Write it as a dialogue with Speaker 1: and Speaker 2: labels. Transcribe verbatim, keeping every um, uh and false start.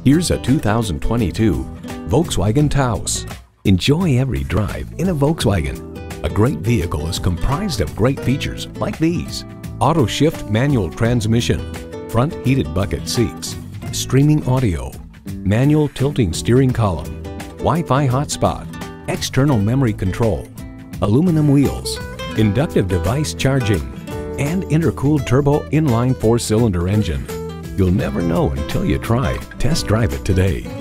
Speaker 1: Here's a two thousand twenty-two Volkswagen Taos. Enjoy every drive in a Volkswagen. A great vehicle is comprised of great features like these: auto shift manual transmission, front heated bucket seats, streaming audio, manual tilting steering column, Wi-Fi hotspot, external memory control, aluminum wheels, inductive device charging, and intercooled turbo inline four-cylinder engine. You'll never know until you try. Test drive it today.